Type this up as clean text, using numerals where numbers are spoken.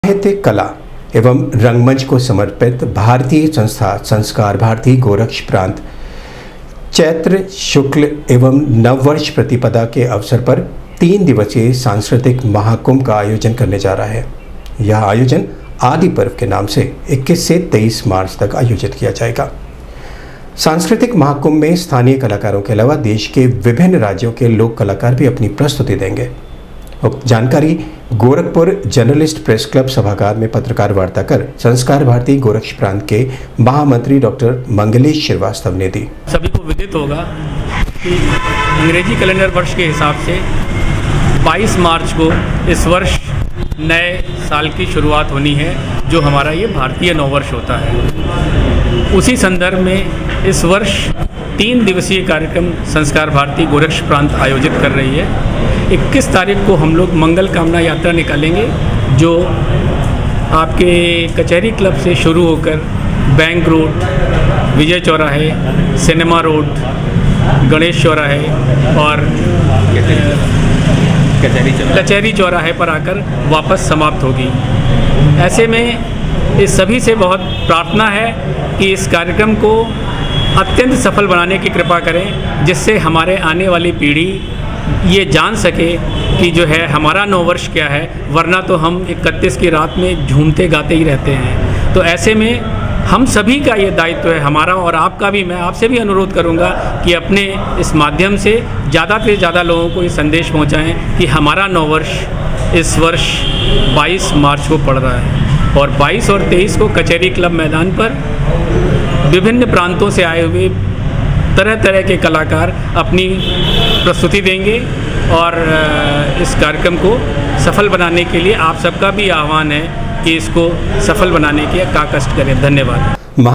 साहित्यिक कला एवं रंगमंच को समर्पित भारतीय संस्था संस्कार भारती गोरक्ष प्रांत चैत्र शुक्ल एवं नववर्ष प्रतिपदा के अवसर पर 3 दिवसीय सांस्कृतिक महाकुंभ का आयोजन करने जा रहा है। यह आयोजन आदि पर्व के नाम से 21 से 23 मार्च तक आयोजित किया जाएगा। सांस्कृतिक महाकुंभ में स्थानीय कलाकारों के अलावा देश के विभिन्न राज्यों के लोक कलाकार भी अपनी प्रस्तुति देंगे। उक्त जानकारी गोरखपुर जर्नलिस्ट प्रेस क्लब सभागार में पत्रकार वार्ता कर संस्कार भारती गोरक्ष प्रांत के महामंत्री डॉक्टर मंगलेश श्रीवास्तव ने दी। सभी को विदित होगा कि अंग्रेजी कैलेंडर वर्ष के हिसाब से 22 मार्च को इस वर्ष नए साल की शुरुआत होनी है, जो हमारा ये भारतीय नववर्ष होता है। उसी संदर्भ में इस वर्ष 3 दिवसीय कार्यक्रम संस्कार भारती गोरक्ष प्रांत आयोजित कर रही है। 21 तारीख को हम लोग मंगल कामना यात्रा निकालेंगे, जो आपके कचहरी क्लब से शुरू होकर बैंक रोड, विजय चौराहे, सिनेमा रोड, गणेश चौराहे और कचहरी चौराहे पर आकर वापस समाप्त होगी। ऐसे में इस सभी से बहुत प्रार्थना है कि इस कार्यक्रम को अत्यंत सफल बनाने की कृपा करें, जिससे हमारे आने वाली पीढ़ी ये जान सके कि जो है हमारा नववर्ष क्या है, वरना तो हम 31 की रात में झूमते गाते ही रहते हैं। तो ऐसे में हम सभी का ये दायित्व है, हमारा और आपका भी। मैं आपसे भी अनुरोध करूंगा कि अपने इस माध्यम से ज़्यादा से ज़्यादा लोगों को ये संदेश पहुंचाएं कि हमारा नववर्ष इस वर्ष 22 मार्च को पड़ रहा है और 22 और 23 को कचहरी क्लब मैदान पर विभिन्न प्रांतों से आए हुए तरह तरह के कलाकार अपनी प्रस्तुति देंगे और इस कार्यक्रम को सफल बनाने के लिए आप सबका भी आह्वान है कि इसको सफल बनाने के का कष्ट करें। धन्यवाद।